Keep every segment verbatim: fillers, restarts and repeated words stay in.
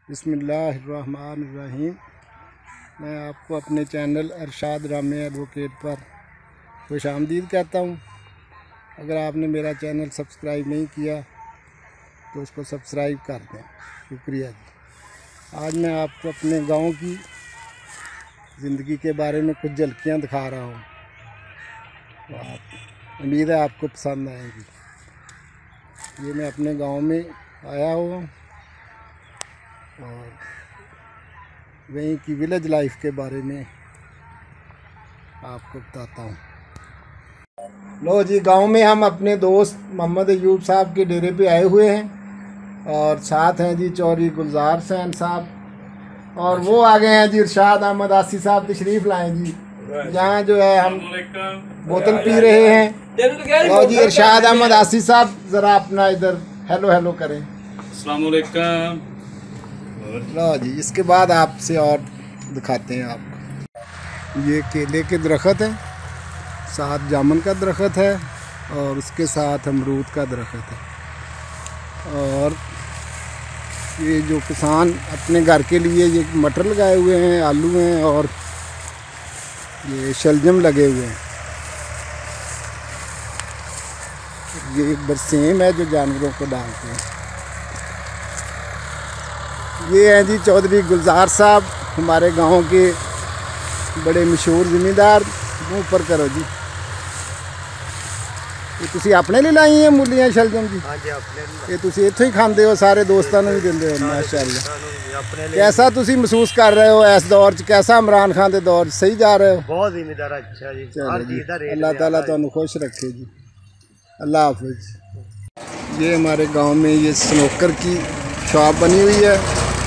बिस्मिल्लाहिर्रहमानिर्रहीम। मैं आपको अपने चैनल अरशाद रामे एडवोकेट पर खुश आमदीद कहता हूँ। अगर आपने मेरा चैनल सब्सक्राइब नहीं किया तो उसको सब्सक्राइब कर दें, शुक्रिया जी। आज मैं आपको अपने गांव की ज़िंदगी के बारे में कुछ झलकियाँ दिखा रहा हूँ, तो आप उम्मीद है आपको पसंद आएंगी। ये मैं अपने गांव में आया हुआ हूँ और वहीं की विलेज लाइफ के बारे में आपको बताता हूँ। लो जी, गांव में हम अपने दोस्त मोहम्मद अयूब साहब के डेरे पे आए हुए हैं और साथ हैं जी चौधरी गुलजार हुसैन साहब और वो आ गए हैं जी इरशाद अहमद आसी साहब, तशरीफ़ लाएँ जी। यहाँ जो है हम बोतल पी रहे हैं। लो जी, इरशाद अहमद आसी साहब ज़रा अपना इधर हेलो हेलो करें। अस्सलाम वालेकुम। लो जी, इसके बाद आपसे और दिखाते हैं आपको। ये केले के दरख्त हैं, साथ जामुन का दरख्त है और उसके साथ अमरूद का दरख्त है। और ये जो किसान अपने घर के लिए ये मटर लगाए हुए हैं, आलू हैं और ये शलजम लगे हुए हैं। ये बरसेम है जो जानवरों को डालते हैं। ये हैं जी चौधरी गुलजार साहब, हमारे गांव के बड़े मशहूर ज़मींदार। मुँह पर करो जी। ये तुसी अपने लिए लाई हैं मूलियां शलजम जी? हाँ जी, अपने ये तुसी इत्थों ही खांदे हो, सारे दोस्तों ने भी दिंदे हो? माशाअल्लाह। कैसा तुसी महसूस कर रहे हो इस दौर च? कैसा इमरान खान के दौर सही जा रहे हो? बहुत ज़िम्मेदार। अच्छा जी, चलो जी, अल्लाह ताला तुहानू खुश रखे जी। अल्लाह हाफिज। ये हमारे गांव में ये स्नोकर की शॉप बनी हुई है।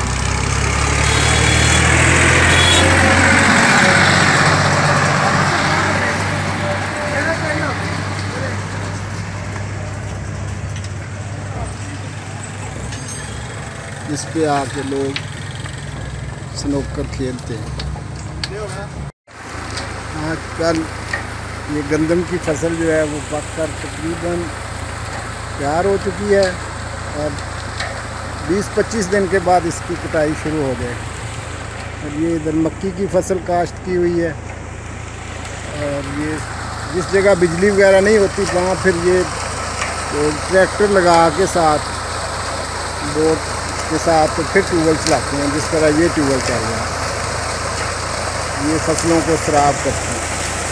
इस पे आके लोग स्नोकर खेलते हैं। आजकल ये गंदम की फसल जो है वो पककर तकरीबन तैयार हो चुकी है और बीस पच्चीस दिन के बाद इसकी कटाई शुरू हो जाएगी। और ये इधर मक्की की फसल काश्त की हुई है और ये जिस जगह बिजली वगैरह नहीं होती वहाँ फिर ये तो ट्रैक्टर लगा के साथ बोट के साथ तो फिर ट्यूबवेल चलाते हैं, जिस तरह ये ट्यूबवेल चल रहा है। ये फसलों को खराब करते हैं।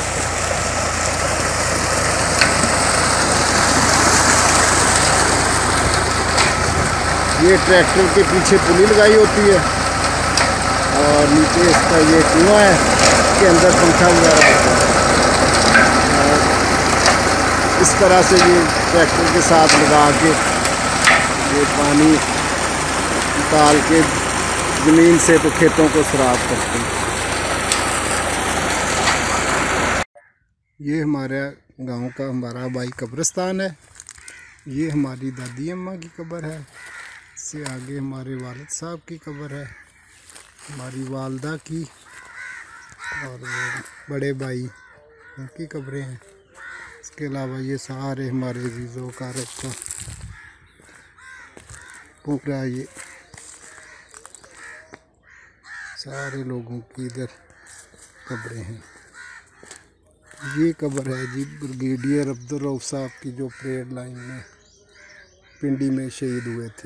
ये ट्रैक्टर के पीछे पुली लगाई होती है और नीचे इसका ये कुआं है, इसके अंदर पंखा वगैरह होता है। और इस तरह से ये ट्रैक्टर के साथ लगा के ये पानी निकाल के ज़मीन से तो खेतों को खराब करते हैं। ये हमारा गांव का हमारा भाई कब्रिस्तान है। ये हमारी दादी अम्मा की कब्र है। इससे आगे हमारे वालिद साहब की कब्र है, हमारी वालदा की और वो बड़े भाई उनकी कब्रें हैं। इसके अलावा ये सारे हमारे अजीज़ों का रखा पूरा ये सारे लोगों की इधर कब्रें हैं। ये कब्र है जी ब्रिगेडियर अब्दुल रऊफ साहब की, जो परेड लाइन में पिंडी में शहीद हुए थे।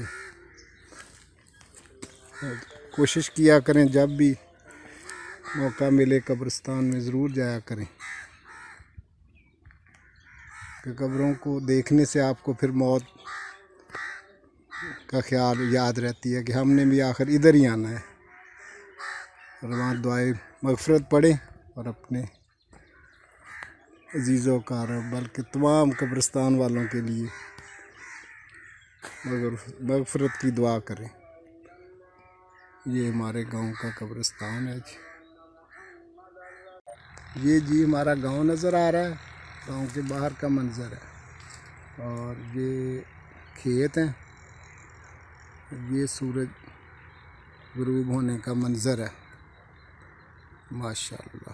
कोशिश किया करें जब भी मौका मिले कब्रिस्तान में ज़रूर जाया करें, कि कब्रों को देखने से आपको फिर मौत का ख्याल याद रहती है कि हमने भी आखिर इधर ही आना है। और वहाँ दुआए मग़फ़िरत पढ़ें और अपने अजीज़ों का बल्कि तमाम कब्रिस्तान वालों के लिए मग़फ़िरत की दुआ करें। ये हमारे गांव का कब्रिस्तान है जी। ये जी हमारा गांव नज़र आ रहा है, गांव के बाहर का मंज़र है और ये खेत हैं। ये सूरज ग़ुरूब होने का मंज़र है। माशाअल्लाह,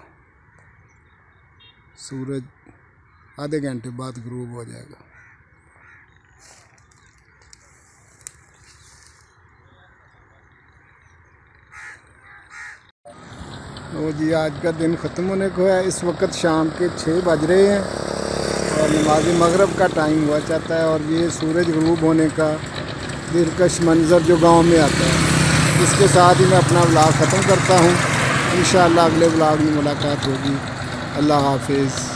सूरज आधे घंटे बाद ग़ुरूब हो जाएगा। वो जी आज का दिन ख़त्म होने को है। इस वक्त शाम के छः बज रहे हैं और नमाज मगरब का टाइम हुआ चाहता है और ये सूरज ग़ुरूब होने का दिलकश मंज़र जो गांव में आता है। इसके साथ ही मैं अपना व्लॉग ख़त्म करता हूँ। इंशाअल्लाह अगले व्लॉग में मुलाकात होगी। अल्लाह हाफिज़।